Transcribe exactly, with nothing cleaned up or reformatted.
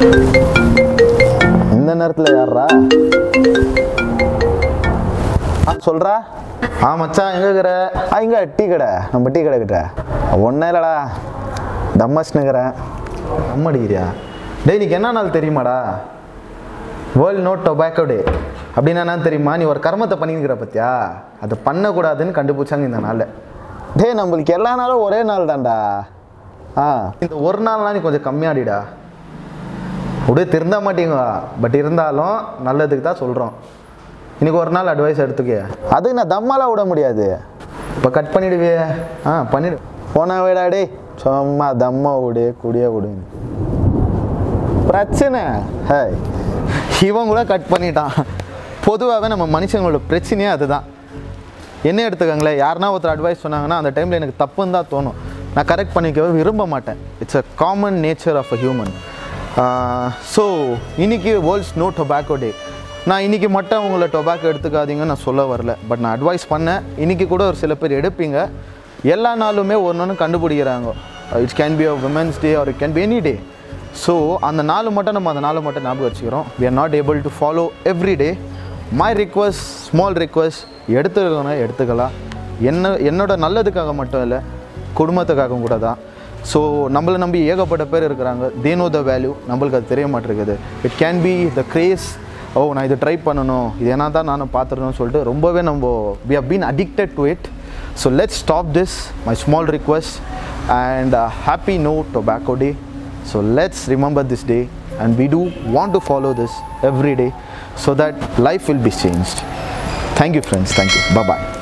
இந்த நேரத்தில் யாரா சொல்கிறா? ஆ மச்சான் எங்கே இருக்கிற? ஆ இங்கே டீ கடை, நம்ம டீ கடை கிட்ட. ஒன்றும் இல்லைடா, தம்மஸ்னுக்கிறேன். தம் அடிக்கிறியா? டேய் நீக்கு என்ன நாள் தெரியுமாடா? World no tobacco day. அப்படின்னா என்ன தெரியுமா? நீ ஒரு கர்மத்தை பண்ணிக்கிற பத்தியா, அதை பண்ணக்கூடாதுன்னு கண்டுபிடிச்சாங்க இந்த நாளில். டே நம்மளுக்கு எல்லா நாளும் ஒரே நாள் தான்டா. ஆ இந்த ஒரு நாள்லாம் நீ கொஞ்சம் கம்மியாடிடா. அப்படியே திருந்த மாட்டீங்க, பட் இருந்தாலும் நல்லதுக்கு தான் சொல்கிறோம். இன்றைக்கி ஒரு நாள் அட்வைஸ் எடுத்துக்க. அதுக்கு நான் தம்மாலாம் விட முடியாது. இப்போ கட் பண்ணிவிடுவே? ஆ பண்ணிவிடு. போனா விடா டே, சும்மா தம்மா விடு குடியே விடு பிரச்சனை. ஹே இவன் கூட கட் பண்ணிட்டான். பொதுவாகவே நம்ம மனுஷங்களோட பிரச்சனையே அதுதான். என்ன எடுத்துக்கங்களேன், யாருன்னா ஒருத்தர் அட்வைஸ் சொன்னாங்கன்னா அந்த டைமில் எனக்கு தப்புன்னு தான் தோணும். நான் கரெக்ட் பண்ணிக்கவே விரும்ப மாட்டேன். It's a common nature of a human. So இன்றைக்கி வேர்ல்ட்ஸ் நோ டொபாக்கோ டே. நான் இன்றைக்கி மட்டும் உங்களை டொபாக்கோ எடுத்துக்காதீங்கன்னு நான் சொல்ல வரல, பட் நான் அட்வைஸ் பண்ணேன். இன்றைக்கி கூட ஒரு சில பேர் எடுப்பீங்க. எல்லா நாளுமே ஒன்று ஒன்று கண்டுபிடிக்கிறாங்க. It's can be a women's day or it can be any day. So அந்த நாள் மட்டும் நம்ம அந்த நாளை மட்டும் ஞாபகம் வச்சுக்கிறோம். We are not able to follow every day. My request, small request, எடுத்துக்கணும் எடுத்துக்கலாம். என்ன என்னோட நல்லதுக்காக மட்டும் இல்லை, குடும்பத்துக்காகவும் கூட தான். ஸோ நம்மளை நம்பி ஏகப்பட்ட பேர் இருக்கிறாங்க. தே நோ த வேல்யூ, நம்மளுக்கு அது தெரிய மாட்டேருக்குது. It can be the craze. ஓ நான் இதை ட்ரை பண்ணணும், இது என்ன தான் நானும் பார்த்துடணும்னு சொல்லிட்டு ரொம்பவே நம்ம we have been addicted to it. So let's stop this. My small request and happy no tobacco day. So let's remember this day and we do want to follow this every day so that life will be changed. Thank you friends, thank you, bye bye.